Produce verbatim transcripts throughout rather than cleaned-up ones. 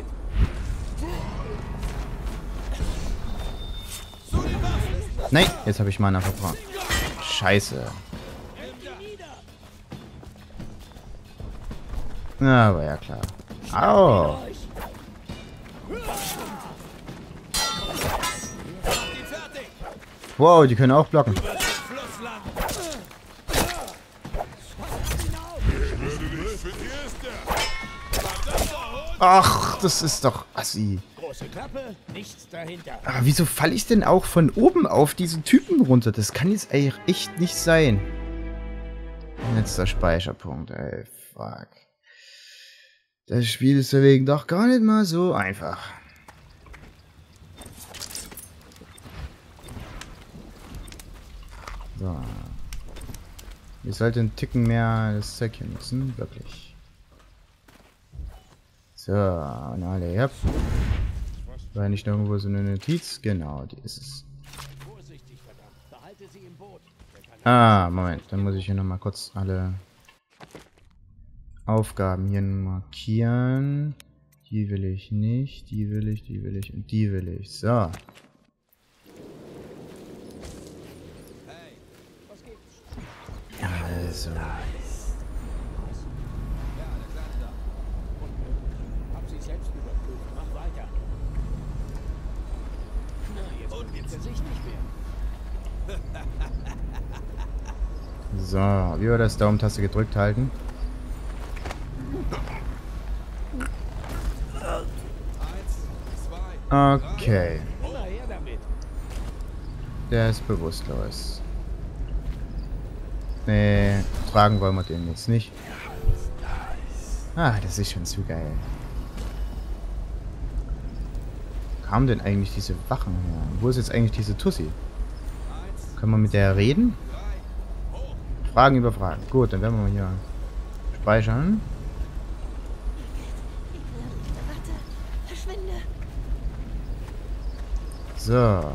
Nein, jetzt habe ich Mana verbraucht. Scheiße. Na, aber ja klar. Au. Wow, die können auch blocken. Ach, das ist doch assi. Aber wieso falle ich denn auch von oben auf diesen Typen runter? Das kann jetzt eigentlich echt nicht sein. Letzter Speicherpunkt, ey. Fuck. Das Spiel ist deswegen doch gar nicht mal so einfach. So. Wir sollten einen Ticken mehr das Zeug hier nutzen. Wirklich. So, und alle, ja. War nicht irgendwo so eine Notiz? Genau, die ist es. Ah, Moment, dann muss ich hier nochmal kurz alle Aufgaben hier markieren. Die will ich nicht, die will ich, die will ich und die will ich. So. Also. So, wie war das? Daumentaste gedrückt halten. Okay. Der ist bewusstlos. Nee, tragen wollen wir den jetzt nicht. Ah, das ist schon zu geil. Kam denn eigentlich diese Wachen her? Wo ist jetzt eigentlich diese Tussi? Können wir mit der reden? Fragen über Fragen. Gut, dann werden wir mal hier speichern. So.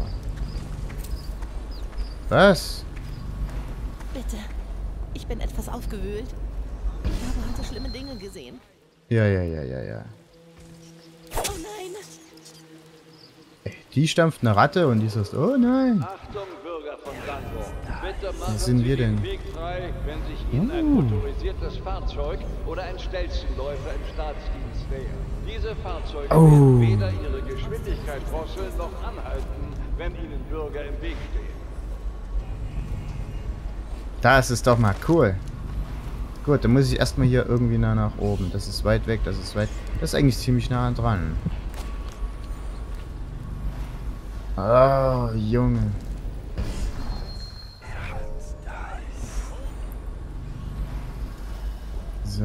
Was? Bitte. Ich bin etwas aufgewühlt. Ich habe heute schlimme Dinge gesehen. Ja, ja, ja, ja, ja. Oh nein. Ey, die stampft eine Ratte und die sagt, oh nein. Achtung, Bürger von Sandburg. Bitte machen Wo sind wir Sie denn? den Weg frei, wenn sich Ihnen ein Uh. motorisiertes Fahrzeug oder ein Stelzenläufer im Staatsdienst nähert. Diese Fahrzeuge Oh. werden weder ihre Geschwindigkeit drosseln noch anhalten, wenn Ihnen Bürger im Weg stehen. Das ist doch mal cool. Gut, dann muss ich erstmal hier irgendwie nah nach oben. Das ist weit weg, das ist weit... Das ist eigentlich ziemlich nah dran. Oh, Junge. So.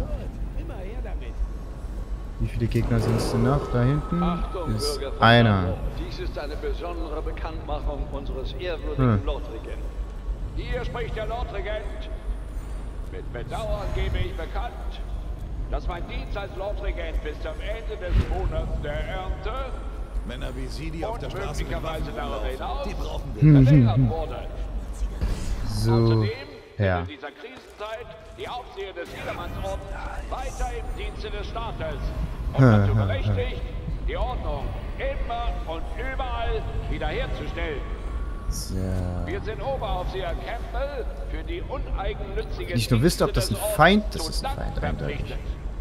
Wie viele Gegner sind es denn noch? Da hinten Achtung, ist Bürger von einer. Sandburg. Dies ist eine besondere Bekanntmachung unseres ehrwürdigen Hm. Lordregenten. Hier spricht der Lordregent. Mit Bedauern gebe ich bekannt, dass mein Dienst als Lordregent bis zum Ende des Monats der Ernte Männer wie Sie, die auf und der Straße mit möglicherweise Waffen darüber rumlaufen, hinaus die brauchen wir. Hm. verlängert wurde. So. Außerdem Ja. wird in dieser Krisenzeit die Aufseher des Jedermannsordens weiter im Dienste des Staates und dazu berechtigt, die Ordnung immer und überall wiederherzustellen. So. Wir sind Oberaufseher Campbell für die uneigennützige Nicht nur wisst, ob das ein Dienste des Feind- Ordens das ist ein zu Dank Feind, eindeutig. verpflichtet.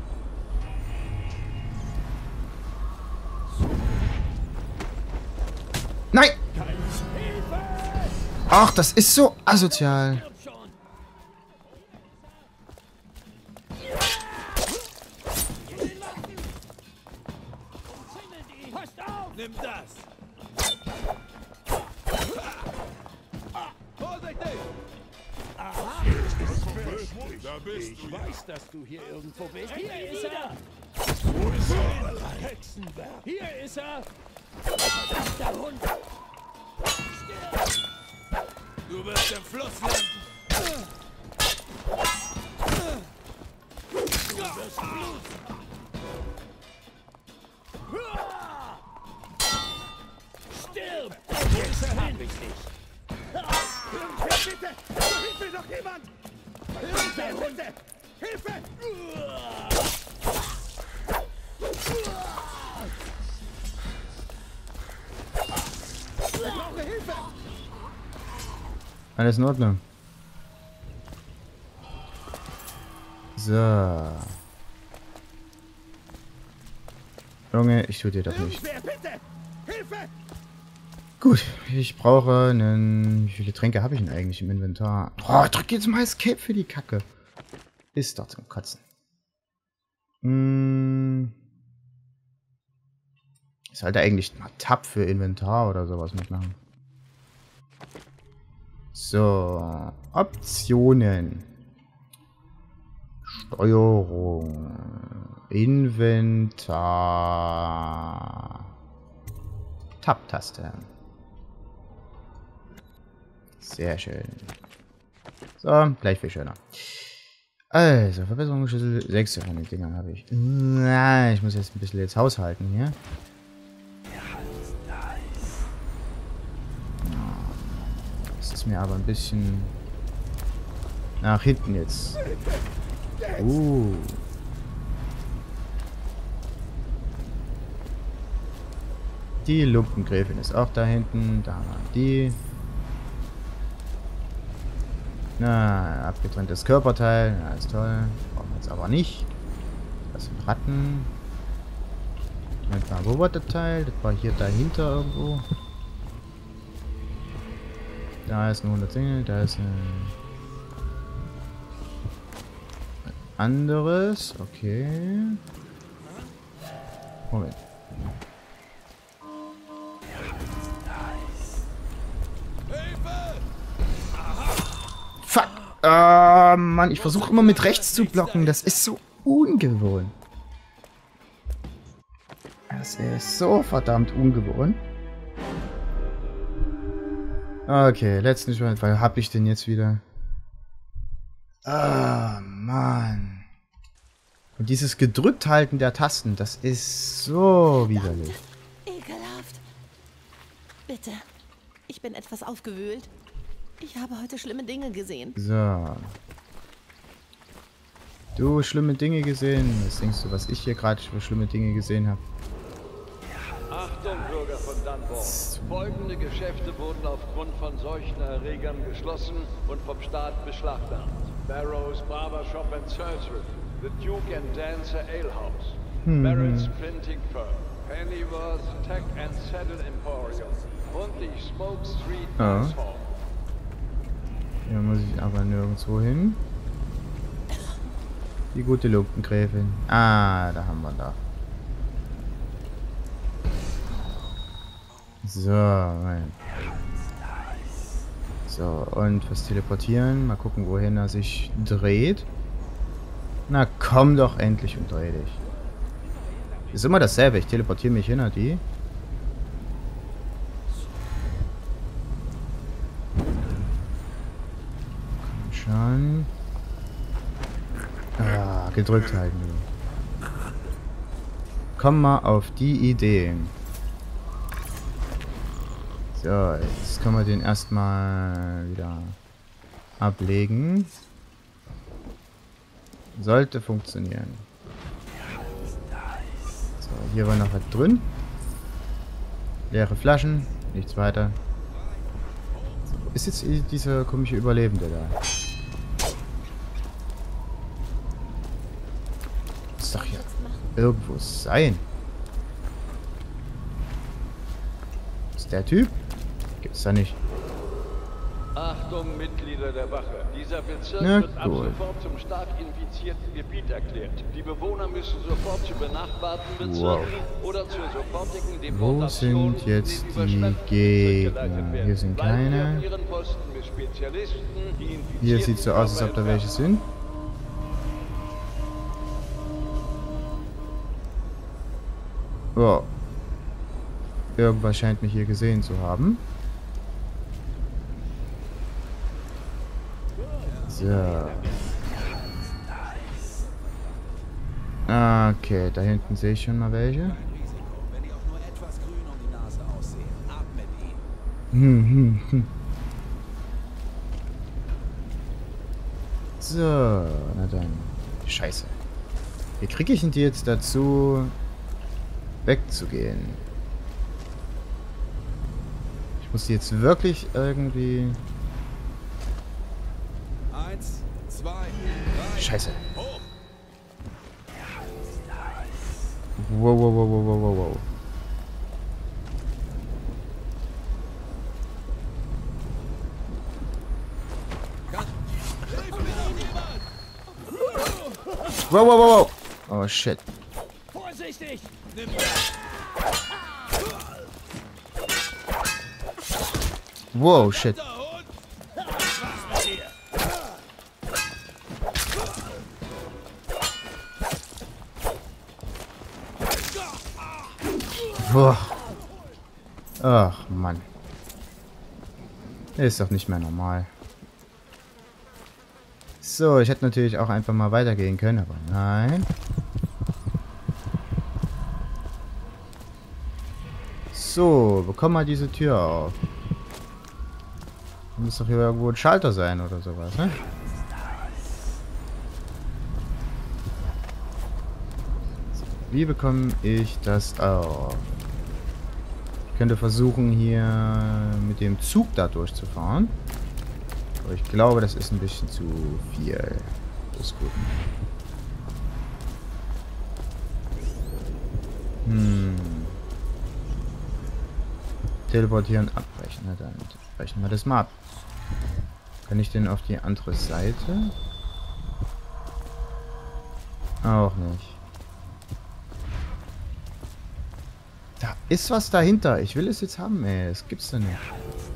Nein! Ach, das ist so asozial. Nimm das! Vorsichtig! Aha! Da bist Ich du ja. weiß, dass du hier irgendwo bist. Hier ist er! Wo ist er? Hexenwerk! Hier ist er! Verdammter Hund! Du wirst im Fluss landen! Du wirst bluten! Stirb! Wo ist er hin? Bitte! Hilfe, noch jemand! Hilfe, Hunde! Hilfe! Alles in Ordnung. So. Junge, ich tue dir das nicht. Irgendwer, bitte! Hilfe! Gut, ich brauche einen... Wie viele Tränke habe ich denn eigentlich im Inventar? Oh, drück jetzt mal Escape für die Kacke. Ist doch zum Kotzen. Hm. Ich sollte eigentlich mal Tab für Inventar oder sowas mitmachen. So. Optionen. Steuerung. Inventar. Tab-Taste. Sehr schön. So, gleich viel schöner. Also, Verbesserungsschlüssel. Sechs von den Dingern habe ich. Na, ich muss jetzt ein bisschen jetzt haushalten hier. Das ist mir aber ein bisschen nach hinten jetzt. Uh. Die Lumpengräfin ist auch da hinten. Da haben wir die. Na, abgetrenntes Körperteil. Ja, ist toll. Brauchen wir jetzt aber nicht. Das sind Ratten. Moment mal, wo war das Teil? Das war hier dahinter irgendwo. Da ist ein hundert Single. Da ist ein anderes. Okay. Moment. Fuck! Ah, Mann, ich versuche immer mit rechts zu blocken. Das ist so ungewohnt. Das ist so verdammt ungewohnt. Okay, letzten Mal, weil hab ich denn jetzt wieder? Ah, Mann. Und dieses gedrückt halten der Tasten, das ist so widerlich. Ekelhaft. Bitte. Ich bin etwas aufgewühlt. Ich habe heute schlimme Dinge gesehen. So. Du, schlimme Dinge gesehen? Was denkst du, was ich hier gerade für schlimme Dinge gesehen habe? Achtung, Bürger von Dunbar. Folgende Geschäfte wurden aufgrund von solchen Erregern geschlossen und vom Staat beschlagnahmt. Barrows Barbershop and Surgery, The Duke and Dancer Ale House, hm. Barrett's Printing Firm, Pennyworth Tech and Saddle Emporium und die Smoke Street Dance oh. Hall. Hier muss ich aber nirgendwo hin. Die gute Lumpengräfin. Ah, da haben wir da. So, rein. So, und fürs Teleportieren. Mal gucken, wohin er sich dreht. Na, komm doch endlich und dreh dich. Ist immer dasselbe. Ich teleportiere mich hinter die. Komm schon. Ah, gedrückt halten. Komm mal auf die Idee. So, jetzt können wir den erstmal wieder ablegen. Sollte funktionieren. So, hier war noch was drin. Leere Flaschen, nichts weiter. So, ist jetzt dieser komische Überlebende da? Muss doch hier irgendwo sein. Ist der Typ? Gibt's da nicht. Achtung, Mitglieder der Wache. Dieser Bezirk Na, wird ab cool. sofort zum stark infizierten Gebiet erklärt. Die Bewohner müssen sofort zu benachbarten Bezirken Wow. oder zur sofortigen Wo Deportation sind jetzt in die überschwemmten Gegner? Bezirke geleitet werden. Hier sind Bleiben Sie keine. auf Ihren Posten mit Spezialisten, die Hier Infizierten sieht so aus, als ob da welche sind. Oh. Irgendwas scheint mich hier gesehen zu haben. So. Okay, da hinten sehe ich schon mal welche. Wenn die auch nur etwas grün um die Nase aussehen, ab mit ihnen. Hm, hm, hm. So, na dann. Scheiße. Wie kriege ich denn die jetzt dazu, wegzugehen? Ich muss die jetzt wirklich irgendwie zwei, drei. Scheiße. Hoch. Wow, wow, wow, wow, wow, wow. Wow, wow, wow, wow. Oh, shit. Vorsichtig! Wow, shit. Boah. Ach, Mann. Ist doch nicht mehr normal. So, ich hätte natürlich auch einfach mal weitergehen können, aber nein. So, bekomm mal diese Tür auf. Da muss doch hier irgendwo ein Schalter sein oder sowas, ne? So, wie bekomme ich das auf? Ich könnte versuchen, hier mit dem Zug da durchzufahren. Aber ich glaube, das ist ein bisschen zu viel. Das ist gut. Hm. Teleportieren, abbrechen. Na dann brechen wir das mal ab. Kann ich denn auf die andere Seite? Auch nicht. Da ist was dahinter. Ich will es jetzt haben, ey. Das gibt's da nicht.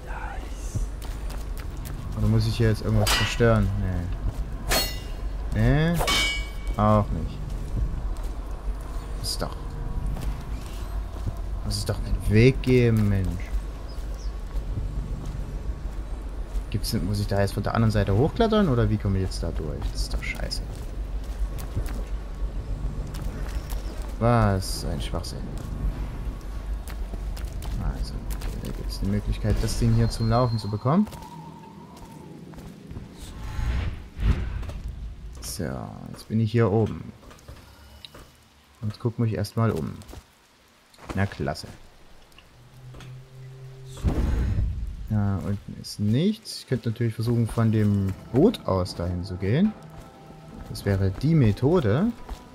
Oder muss ich hier jetzt irgendwas zerstören? Nee. Nee. Auch nicht. Das ist doch... Muss es doch einen Weg geben, Mensch. Gibt's, muss ich da jetzt von der anderen Seite hochklettern oder wie komme ich jetzt da durch? Das ist doch scheiße. Was ein Schwachsinn. Also, okay, da gibt es die Möglichkeit, das Ding hier zum Laufen zu bekommen. So, jetzt bin ich hier oben. Und guck mich erstmal um. Na klasse. Ja, unten ist nichts. Ich könnte natürlich versuchen, von dem Boot aus dahin zu gehen. Das wäre die Methode.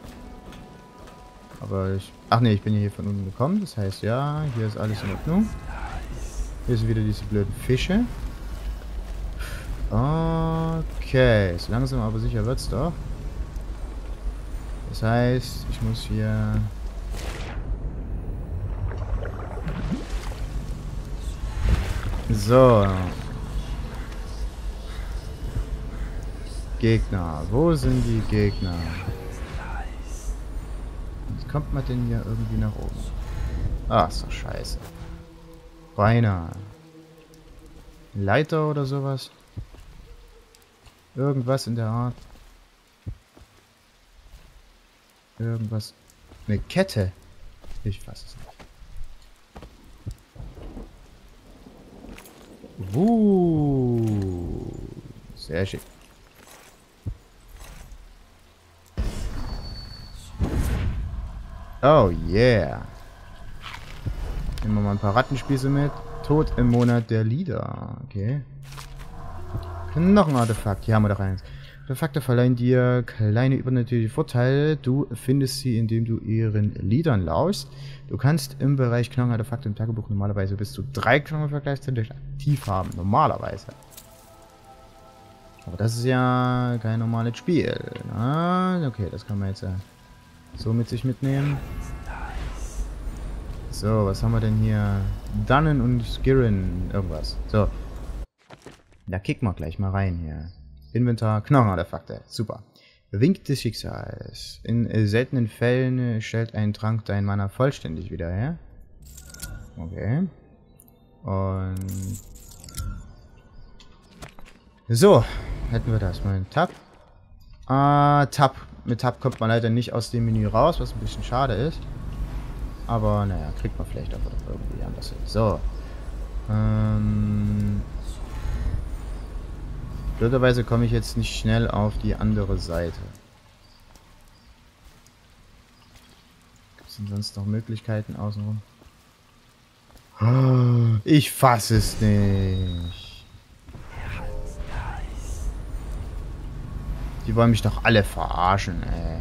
Aber ich... Ach ne, ich bin hier von unten gekommen. Das heißt, ja, hier ist alles in Ordnung. Hier sind wieder diese blöden Fische. Okay, so langsam aber sicher wird's doch. Das heißt, ich muss hier... So. Gegner. Wo sind die Gegner? Wie kommt man denn hier irgendwie nach oben? Ach so, scheiße. Beinahe. Leiter oder sowas? Irgendwas in der Art. Irgendwas. Eine Kette. Ich weiß es nicht. Uh, sehr schick. Oh yeah. Nehmen wir mal ein paar Rattenspieße mit. Tod im Monat der Lieder. Okay. Noch ein Artefakt. Hier haben wir doch eins. Artefakte verleihen dir kleine übernatürliche Vorteile. Du findest sie, indem du ihren Liedern lauschst. Du kannst im Bereich Knochenartefakte im Tagebuch normalerweise bis zu drei Knochenartefakte gleichzeitig aktiv haben. Normalerweise. Aber das ist ja kein normales Spiel. Ah, okay, das kann man jetzt ja so mit sich mitnehmen. So, was haben wir denn hier? Dannen und Skirin, irgendwas. So. Da kicken wir gleich mal rein hier. Inventar, Knochenartefakte. Super. Wink des Schicksals. In äh, seltenen Fällen äh, stellt ein Trank dein Mana vollständig wieder her. Okay. Und... So. Hätten wir das mal. Tab. Ah, Tab. Mit Tab kommt man leider nicht aus dem Menü raus, was ein bisschen schade ist. Aber, naja, kriegt man vielleicht auch irgendwie anders hin. So. Ähm... Blöderweise komme ich jetzt nicht schnell auf die andere Seite. Gibt es denn sonst noch Möglichkeiten außenrum? Ich fasse es nicht. Die wollen mich doch alle verarschen, ey.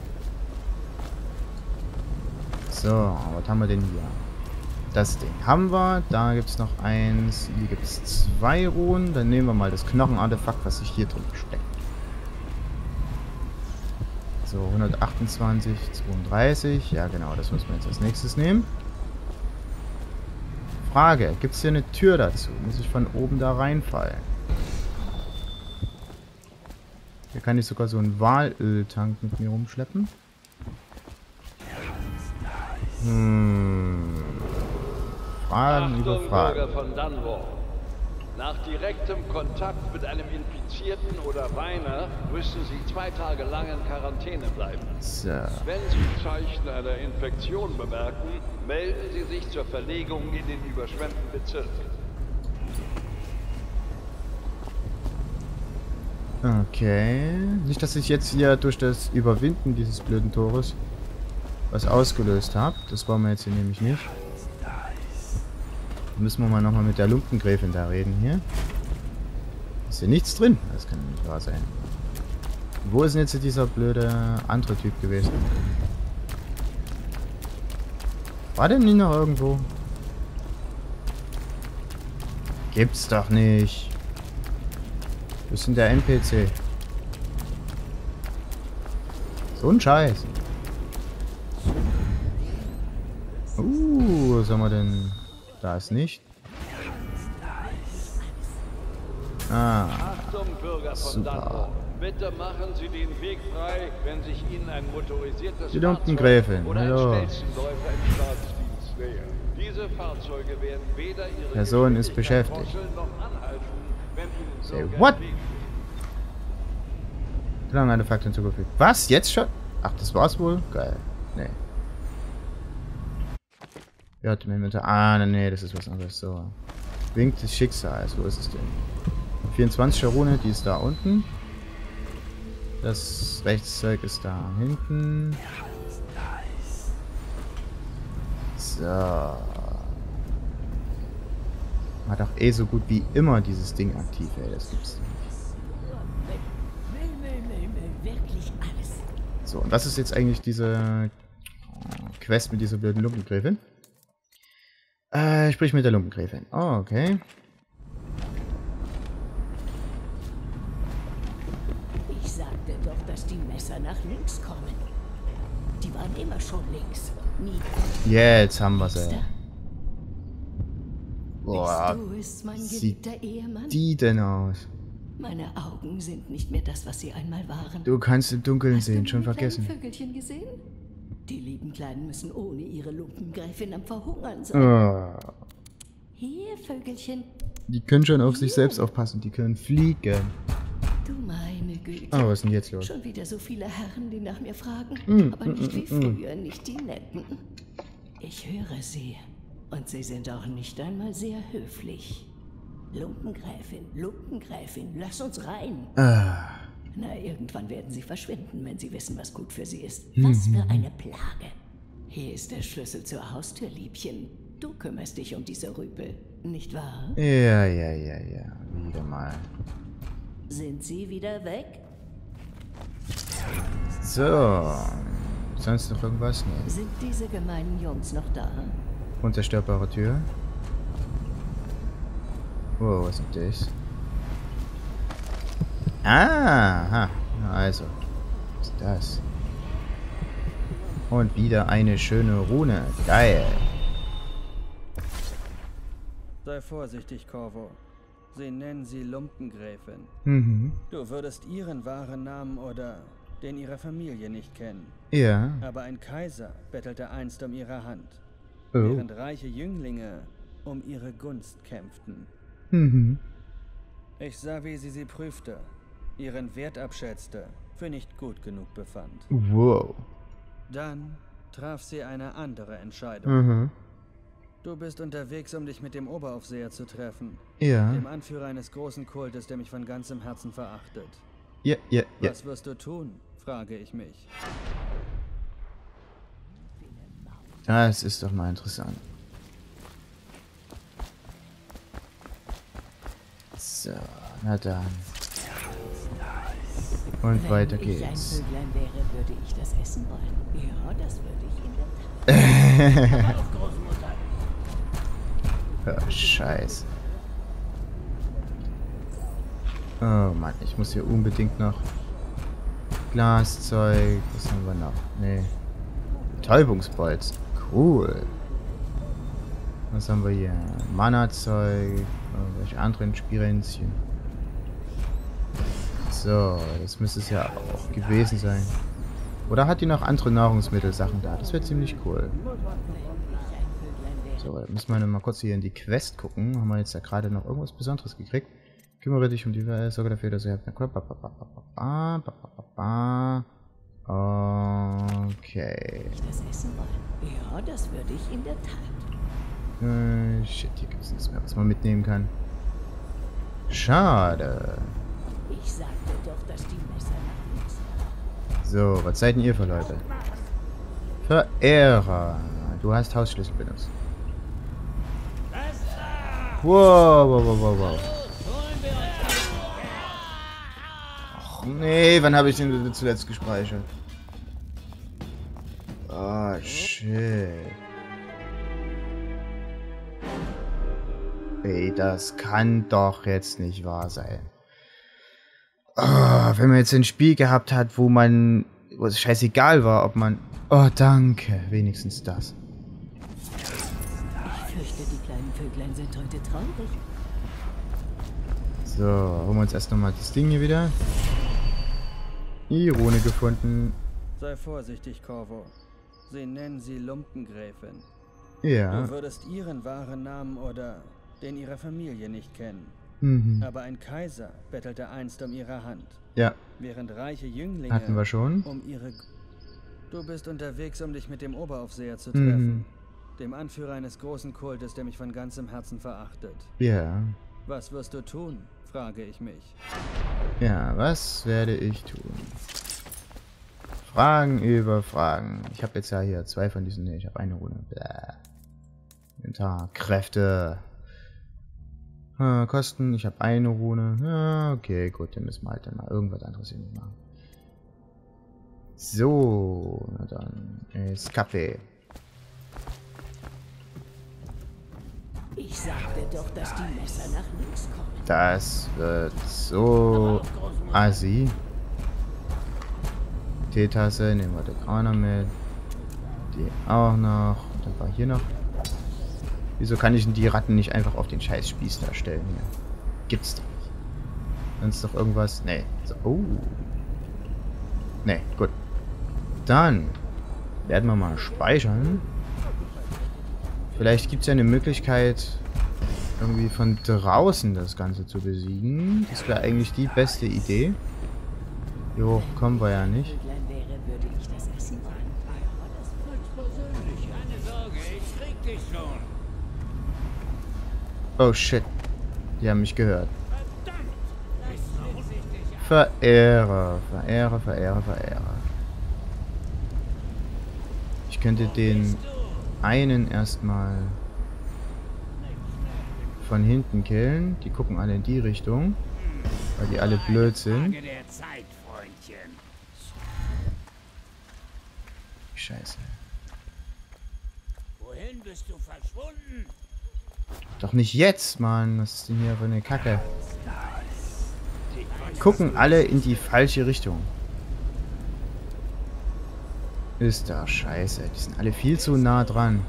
So, was haben wir denn hier? Das Ding haben wir. Da gibt es noch eins. Hier gibt es zwei Ruhen. Dann nehmen wir mal das Knochenartefakt, was sich hier drin steckt. So, hundertachtundzwanzig, zweiunddreißig. Ja, genau, das müssen wir jetzt als nächstes nehmen. Frage, gibt es hier eine Tür dazu? Muss ich von oben da reinfallen? Hier kann ich sogar so einen Walöltank mit mir rumschleppen. Hm. Fragen Achtung, über Fragen. Bürger von Dunwall. Nach direktem Kontakt mit einem Infizierten oder Weiner müssen Sie zwei Tage lang in Quarantäne bleiben. So. Wenn Sie Zeichen einer Infektion bemerken, melden Sie sich zur Verlegung in den überschwemmten Bezirk. Okay. Nicht, dass ich jetzt hier durch das Überwinden dieses blöden Tores was ausgelöst habe. Das wollen wir jetzt hier nämlich nicht. Müssen wir mal nochmal mit der Lumpengräfin da reden hier. Ist hier nichts drin? Das kann nicht wahr sein. Wo ist denn jetzt dieser blöde andere Typ gewesen? War denn nie noch irgendwo? Gibt's doch nicht. Wo ist denn der N P C? So ein Scheiß. Uh, was haben wir denn? Da ist nicht. Ah. Achtung, Bürger von Dunwall. Bitte machen Sie den Weg frei, wenn sich Ihnen ein motorisiertes Die Lumpengräfin. oder ein Hallo. Stelzenläufer im Staatsdienst nähern. Diese Fahrzeuge werden weder Ihre Person ist Geschwindigkeit beschäftigt. drosseln noch anhalten, wenn Ihnen so Say gern what? liegt. Lange eine Faktor hinzugefügt. Was? Jetzt schon? Ach, das war's wohl? Geil. Nee. Ja, im Inventar. Ah, nee, nee, das ist was anderes. So. Wink des Schicksals. Wo ist es denn? vierundzwanziger Rune, die ist da unten. Das Rechtszeug ist da hinten. So. Hat auch eh so gut wie immer dieses Ding aktiv, ey. Das gibt's nicht. Wirklich alles. So, und was ist jetzt eigentlich diese Quest mit dieser blöden Lumpengräfin? Äh, sprich mit der Lumpengräfin. Oh, okay. Ich sagte doch, dass die Messer nach links kommen. Die waren immer schon links. Nie. Jetzt haben wir sie. Bist Boah, du es, mein sieht geliebter Ehemann? die denn aus? Meine Augen sind nicht mehr das, was sie einmal waren. Du kannst im Dunkeln Hast sehen, du schon meine vergessen. kleinen Vögelchen gesehen? Die lieben Kleinen müssen ohne ihre Lumpengräfin am Verhungern sein. Oh, Hier, Vögelchen. die können schon auf sich selbst aufpassen, die können fliegen. Du meine Güte. Oh, was ist denn jetzt los? Schon wieder so viele Herren, die nach mir fragen. Mm, aber mm, nicht wie mm, mm. früher, nicht die Netten. Ich höre sie. Und sie sind auch nicht einmal sehr höflich. Lumpengräfin, Lumpengräfin, lass uns rein. Ah, Na, irgendwann werden sie verschwinden, wenn sie wissen, was gut für sie ist. Was für eine Plage. Hier ist der Schlüssel zur Haustür, Liebchen. Du kümmerst dich um diese Rüpel, nicht wahr? ja, ja, ja, ja. Wieder mal. Sind sie wieder weg? So. Sonst noch irgendwas? Nee. Sind diese gemeinen Jungs noch da? Unzerstörbare Tür. Wow, was ist denn das? Aha. Also. Was ist das? Und wieder eine schöne Rune. Geil. Sei vorsichtig, Corvo. Sie nennen sie Lumpengräfin. Mhm. Du würdest ihren wahren Namen oder den ihrer Familie nicht kennen. Ja. Aber ein Kaiser bettelte einst um ihre Hand, Oh. während reiche Jünglinge um ihre Gunst kämpften. Mhm. Ich sah, wie sie sie prüfte, ihren Wert abschätzte, für nicht gut genug befand. Wow. Dann traf sie eine andere Entscheidung. Mhm. Du bist unterwegs, um dich mit dem Oberaufseher zu treffen, Ja. dem Anführer eines großen Kultes, der mich von ganzem Herzen verachtet. Ja, ja, ja. Was wirst du tun, frage ich mich. Das ist doch mal interessant. So, na dann. Und Wenn weiter ich geht's. ein Vöglein wäre, würde ich das essen wollen. Ja, das würde ich in der Tat. Aber auch Großmutter. Oh, Scheiße. Oh Mann, ich muss hier unbedingt noch Glaszeug. Was haben wir noch? Nee. Betäubungsbolzen. Cool. Was haben wir hier? Mana-Zeug. Irgendwelche anderen Spirenzchen. So, das müsste es ja auch gewesen sein. Oder hat die noch andere Nahrungsmittelsachen da? Das wäre ziemlich cool. So, dann müssen wir mal kurz hier in die Quest gucken. Haben wir jetzt ja gerade noch irgendwas Besonderes gekriegt? Kümmere dich um die Welt, sorge dafür, dass ihr... Okay. Das essen wollen. Ja, das würde ich in der Tat. Äh, shit, hier gibt es nichts mehr, was man mitnehmen kann. Schade. Ich sagte doch, dass die Messer nach nichts waren. So, was seid denn ihr für Leute? Verehrer. Du hast Hausschlüssel benutzt. Wow, wow, wow, wow, wow. Ach nee, wann habe ich den zuletzt gespeichert? Oh, shit. Ey, das kann doch jetzt nicht wahr sein. Oh, wenn man jetzt ein Spiel gehabt hat, wo man... wo es scheißegal war, ob man... Oh, danke. Wenigstens das. Ich fürchte, die kleinen Vöglein sind heute traurig. So, holen wir uns erst nochmal das Ding hier wieder. Irone gefunden. Sei vorsichtig, Corvo. Sie nennen sie Lumpengräfin. Ja. Du würdest ihren wahren Namen oder den ihrer Familie nicht kennen. Mhm. Aber ein Kaiser bettelte einst um ihre Hand. Ja. Während reiche Jünglinge Hatten wir schon. um ihre... Du bist unterwegs, um dich mit dem Oberaufseher zu treffen. Mhm. Dem Anführer eines großen Kultes, der mich von ganzem Herzen verachtet. Ja. Was wirst du tun, frage ich mich. Ja, was werde ich tun? Fragen über Fragen. Ich habe jetzt ja hier zwei von diesen... Ne, ich habe eine Rune. Bäh. Inventar. Kräfte. Äh, Kosten. Ich habe eine Rune. Ja, okay, gut. Dann müssen wir halt dann mal irgendwas anderes hier machen. So. Na dann. Escape. Ich sagte doch, dass die Messer nach links kommen. Das wird so assi. Teetasse, nehmen wir die auch noch mit. Die auch noch. Dann war hier noch. Wieso kann ich denn die Ratten nicht einfach auf den scheiß Spieß da stellen hier? Gibt's doch nicht. Sonst doch irgendwas. Nee. So. Oh. Nee, gut. Dann werden wir mal speichern. Vielleicht gibt es ja eine Möglichkeit, irgendwie von draußen das Ganze zu besiegen. Das wäre eigentlich die beste Idee. Hier hoch kommen wir ja nicht. Vöglein wäre, würde ich das essen wollen. Ja, das wird persönlich. Keine Sorge, ich krieg dich schon. Oh shit. Die haben mich gehört. Verehrer, Verehrer, Verehrer, Verehrer. Ich könnte den einen erstmal von hinten killen. Die gucken alle in die Richtung, weil die alle blöd sind. Scheiße. Wohin bist du verschwunden? Doch nicht jetzt, Mann. Was ist denn hier für eine Kacke? Gucken alle in die falsche Richtung. Ist da scheiße. Die sind alle viel zu nah dran.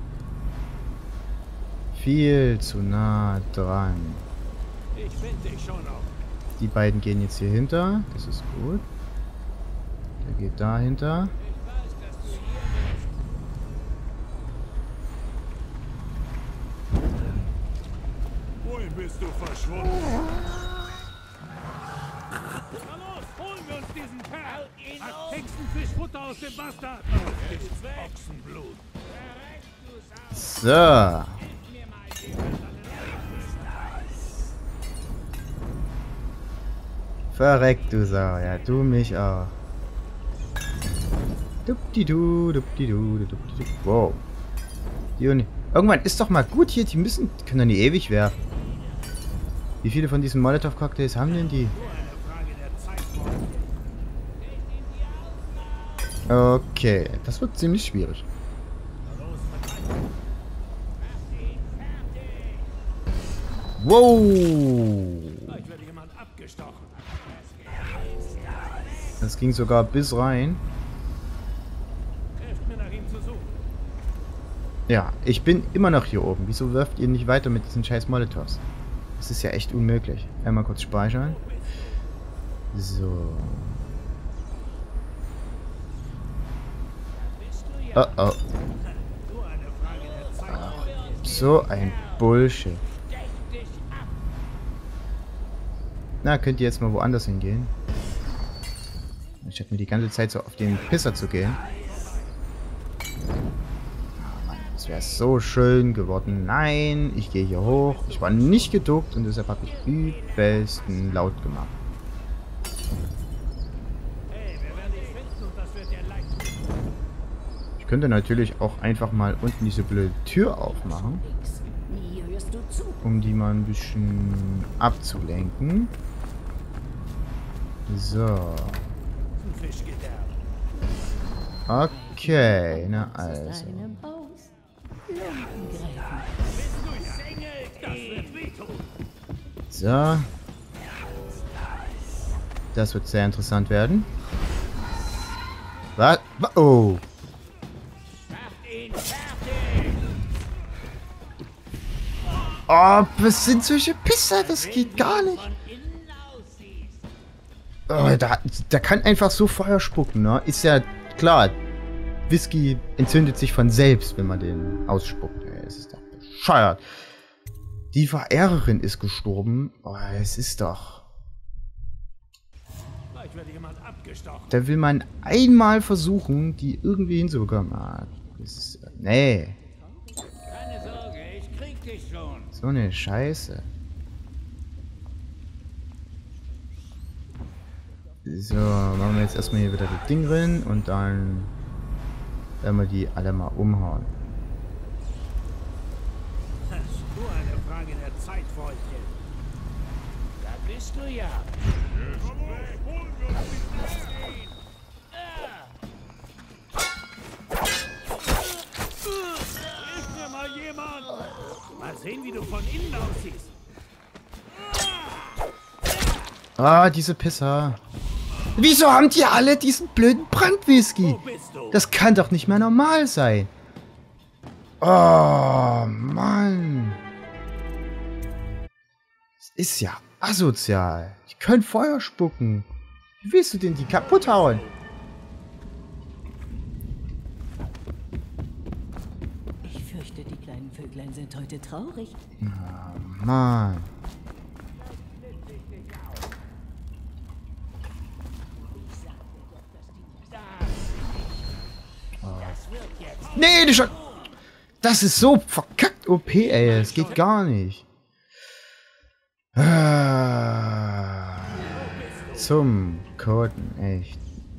Viel zu nah dran. Ich finde dich schon noch. Die beiden gehen jetzt hier hinter. Das ist gut. Der geht dahinter. Wohin bist du verschwunden? Na los, holen wir uns diesen Kerl. Ihn Hat auf. Hexenfischfutter aus dem Bastard. Es ist Ochsenblut. So. Verreckt, du Sau. Ja, du mich auch. Dupdidu, dupdidu, dupdidu. Wow. Die Uni. Irgendwann ist doch mal gut hier. Die müssen. Die können doch nicht ewig werfen. Wie viele von diesen Molotov-Cocktails haben denn die? Okay, das wird ziemlich schwierig. Wow! Das ging sogar bis rein. Ja, ich bin immer noch hier oben. Wieso wirft ihr nicht weiter mit diesen scheiß Molotovs? Das ist ja echt unmöglich. Einmal kurz speichern. So. Oh oh. Ach, so ein Bullshit. Na, könnt ihr jetzt mal woanders hingehen? Statt mir die ganze Zeit so auf den Pisser zu gehen. Oh Mann, das wäre so schön geworden. Nein, ich gehe hier hoch. Ich war nicht geduckt und deshalb habe ich übelsten laut gemacht. Ich könnte natürlich auch einfach mal unten diese blöde Tür aufmachen. Um die mal ein bisschen abzulenken. So. Okay, na also. So. Das wird sehr interessant werden. Was? Oh. Oh, was sind solche Pisser? Das geht gar nicht. Oh, da, da kann einfach so Feuer spucken, ne? Ist ja klar. Whisky entzündet sich von selbst, wenn man den ausspuckt. Es ist doch bescheuert. Die Verehrerin ist gestorben. Oh, es ist doch... Da will man einmal versuchen, die irgendwie hinzubekommen. Ah, das ist... Nee. Keine Sorge, ich krieg dich schon. So eine Scheiße. So, machen wir jetzt erstmal hier wieder das Ding drin und dann werden wir die alle mal umhauen. Das ist nur eine Frage der Zeit, Freundchen. Da bist du ja. Hilf mir mal jemand. Mal sehen, wie du von innen aussiehst. Ah, diese Pisser. Wieso haben die alle diesen blöden Brandwhisky? Das kann doch nicht mehr normal sein. Oh, Mann. Das ist ja asozial. Die können Feuer spucken. Wie willst du denn die kaputt hauen? Ich fürchte, die kleinen Vöglein sind heute traurig. Oh, Mann. Nee, die Sch das ist so verkackt O P, ey. Das geht gar nicht. Ah, zum Koten, echt.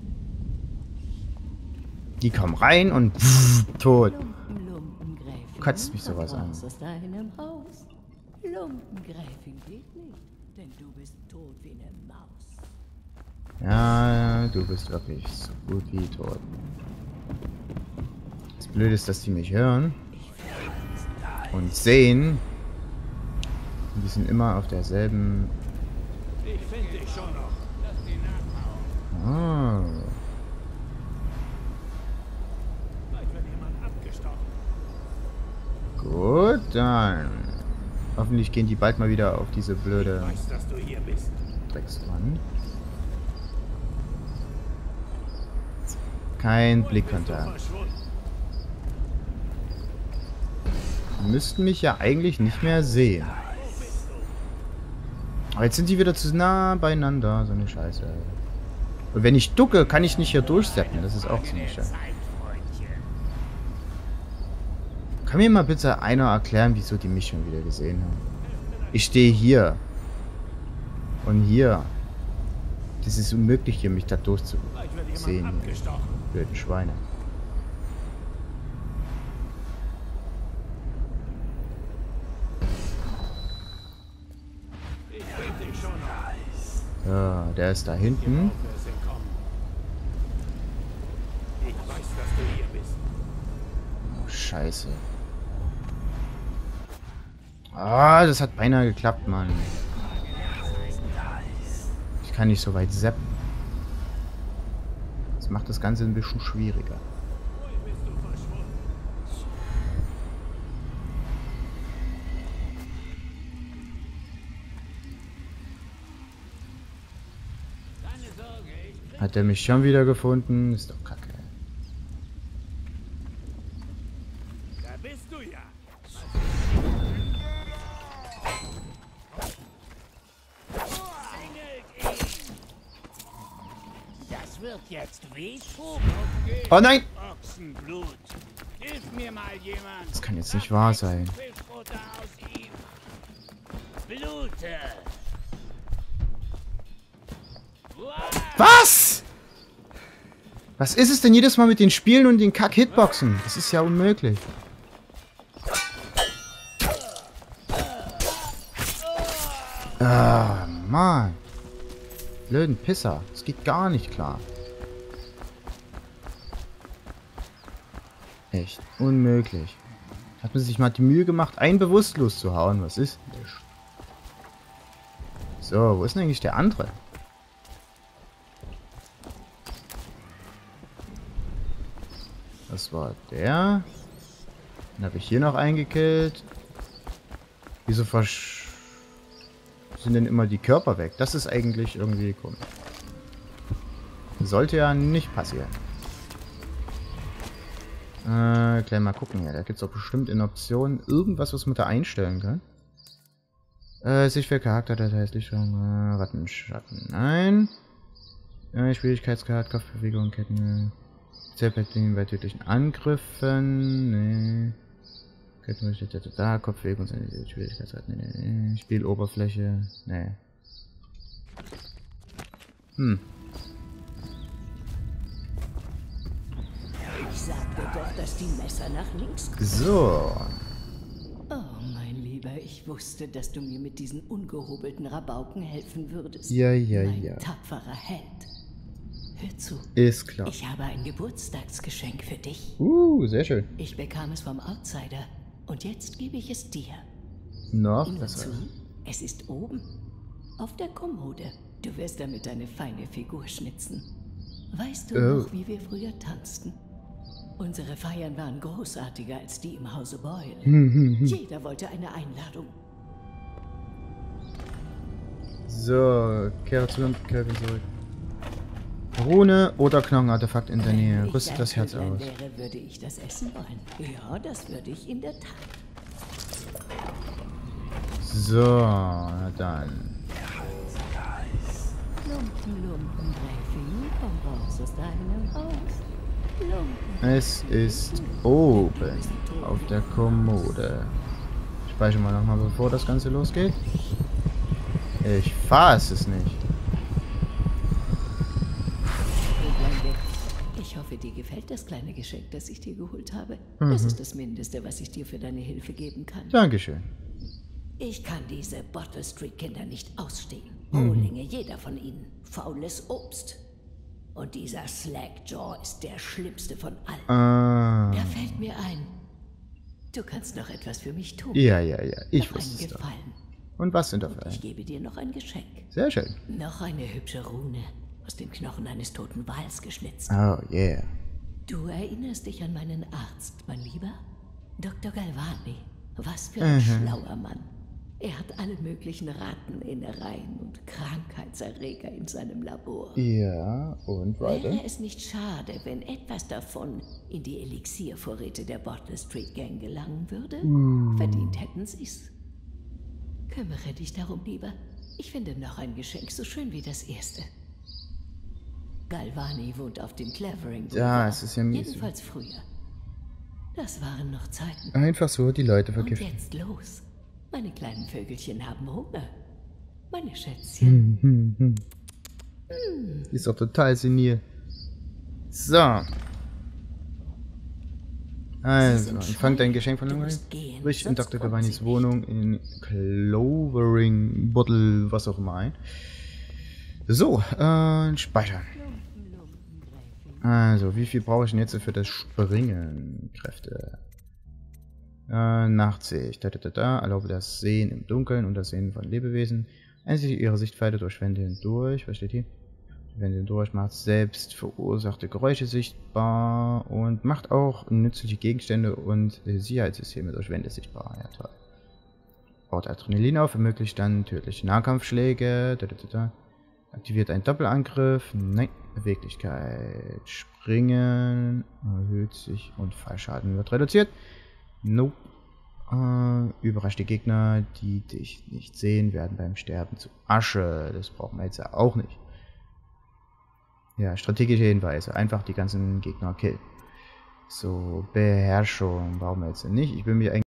Die kommen rein und pff, tot. Kotzt mich sowas an. Aus deinem Haus. Lumpengräfin geht nicht, denn du bist tot wie eine Maus. Ja, du bist wirklich so gut wie tot. Das Blöde ist, dass die mich hören und sehen. Und die sind immer auf derselben... Ich finde dich schon noch. Lass die nachhauen. Ah. Vielleicht wird jemand abgestochen. Gut, dann. Hoffentlich gehen die bald mal wieder auf diese blöde Ich weiß, dass du hier bist. Dreckswand. Kein Blickkontakt. Die müssten mich ja eigentlich nicht mehr sehen. Aber jetzt sind die wieder zu nah beieinander. So eine Scheiße. Und wenn ich ducke, kann ich nicht hier durchsetzen. Das ist auch ziemlich schön. Kann mir mal bitte einer erklären, wieso die mich schon wieder gesehen haben? Ich stehe hier. Und hier. Das ist unmöglich hier, mich da durchzusehen. Blöden Schweine. Ja, der ist da hinten. Scheiße. Ah, das hat beinahe geklappt, Mann. Ich kann nicht so weit zappen. Das macht das Ganze ein bisschen schwieriger. Hat er mich schon wieder gefunden? Ist doch kacke. Da bist du ja. Das wird jetzt wehtun. Oh nein! Ochsenblut. Hilf mir mal jemand. Das kann jetzt nicht wahr sein. Fischfutter aus ihm. Blute. Was? Was ist es denn jedes Mal mit den Spielen und den Kack-Hitboxen? Das ist ja unmöglich. Ah, Mann. Blöden Pisser. Das geht gar nicht klar. Echt unmöglich. Hat man sich mal die Mühe gemacht, einen bewusstlos zu hauen. Was ist denn das? So, wo ist denn eigentlich der andere? Das war der. Dann habe ich hier noch eingekillt. Wieso versch... sind denn immer die Körper weg? Das ist eigentlich irgendwie komisch. Sollte ja nicht passieren. Äh, gleich mal gucken. Ja, da gibt es doch bestimmt in Optionen irgendwas, was man da einstellen kann. Äh, sich für Charakter, das heißt nicht schon. Äh, Rattenschatten. Nein. Äh, Schwierigkeitsgrad, Kopfbewegung, Ketten. Zellplättchen bei tödlichen Angriffen. Nee. Kettenrichtung, da, Kopfbewegung, Schwierigkeitsgrad. Nee, nee, nee. Spieloberfläche. Nee. Hm. Ich sagte doch, dass die Messer nach links kommen. So. Oh, mein Lieber, ich wusste, dass du mir mit diesen ungehobelten Rabauken helfen würdest. Ja, ja, mein ja. tapferer Held. Hör zu. Ist klar. Ich habe ein Geburtstagsgeschenk für dich. Uh, sehr schön. Ich bekam es vom Outsider und jetzt gebe ich es dir. Noch Nur besser. zu, es ist oben, auf der Kommode. Du wirst damit eine feine Figur schnitzen. Weißt du Oh. noch, wie wir früher tanzten? Unsere Feiern waren großartiger als die im Hause Boyle. Hm, hm, hm. Jeder wollte eine Einladung. So, kehre zu dem Kelvin zurück. Rune oder Knochenartefakt in der Nähe. Wenn ich Rüstet ein das Herz Vöglein aus. wäre, würde ich das essen wollen. Ja, das würde ich in der Tat. So, na dann. Lumpen, Lumpen, Gräfin, komm raus aus deinem Haus. Lumpen. Es ist oben auf der Kommode. Speichere mal nochmal, bevor das Ganze losgeht. Ich fasse es nicht. Ich hoffe, dir gefällt das kleine Geschenk, das ich dir geholt habe. Mhm. Das ist das Mindeste, was ich dir für deine Hilfe geben kann. Dankeschön. Ich kann diese Bottle Street Kinder nicht ausstehen. Mhm. Rohlinge, jeder von ihnen. Faules Obst. Und dieser Slackjaw ist der schlimmste von allen. Ah. Da fällt mir ein. Du kannst noch etwas für mich tun. Ja, ja, ja. Ich noch wusste einen es doch. Gefallen. Und was sind dafür? Ich gebe dir noch ein Geschenk. Sehr schön. Noch eine hübsche Rune. Aus dem Knochen eines toten Wals geschnitzt. Oh, yeah. Du erinnerst dich an meinen Arzt, mein Lieber? Doktor Galvani. Was für ein Mhm. schlauer Mann. Er hat alle möglichen Ratteninnereien und Krankheitserreger in seinem Labor. Ja, und weiter? Wäre es nicht schade, wenn etwas davon in die Elixiervorräte der Bottle Street Gang gelangen würde? Mm. Verdient hätten sie's. Kümmere dich darum, lieber. Ich finde noch ein Geschenk so schön wie das erste. Galvani wohnt auf dem Clevering Boulevard. Ja, es ist ja mies. Jedenfalls früher. Das waren noch Zeiten. Einfach so die Leute Und vergiften. jetzt los. Meine kleinen Vögelchen haben Hunger. Meine Schätzchen. Hm, hm, hm. Ist doch total senil. So. Also, empfang dein Geschenk von Du Lunge. musst gehen, Sprich in sonst Doktor kommt Galvanis sie nicht. Wohnung in Clovering Bottle, was auch immer ein. So, äh, speichern. Also, wie viel brauche ich denn jetzt für das Springen? Kräfte. Äh, Nachtsicht. Da, da, da, da. Erlaube das Sehen im Dunkeln und das Sehen von Lebewesen. Einzig ihre Sichtweite durch Wände hindurch. Was steht hier? Wände hindurch macht selbst verursachte Geräusche sichtbar und macht auch nützliche Gegenstände und äh, Sicherheitssysteme durch Wände sichtbar. Ja, toll. Baut Adrenalin auf, ermöglicht dann tödliche Nahkampfschläge. Da, da, da, da. Aktiviert einen Doppelangriff. Nein. Beweglichkeit. Springen. Erhöht sich und Fallschaden wird reduziert. Nope. Äh, überrascht die Gegner, die dich nicht sehen, werden beim Sterben zu Asche. Das brauchen wir jetzt ja auch nicht. Ja, strategische Hinweise. Einfach die ganzen Gegner killen. So, Beherrschung brauchen wir jetzt nicht. Ich will mir eigentlich